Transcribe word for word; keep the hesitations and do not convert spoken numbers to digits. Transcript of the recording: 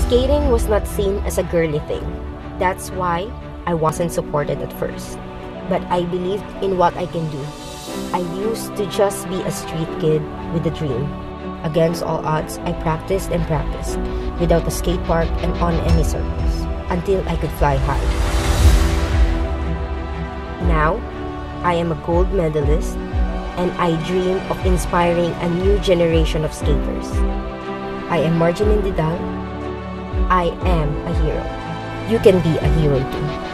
Skating was not seen as a girly thing. That's why I wasn't supported at first. But I believed in what I can do. I used to just be a street kid with a dream. Against all odds, I practiced and practiced, without a skate park and on any circles, until I could fly high. Now, I am a gold medalist, and I dream of inspiring a new generation of skaters. I am Margielyn Didal. I am a hero. You can be a hero too.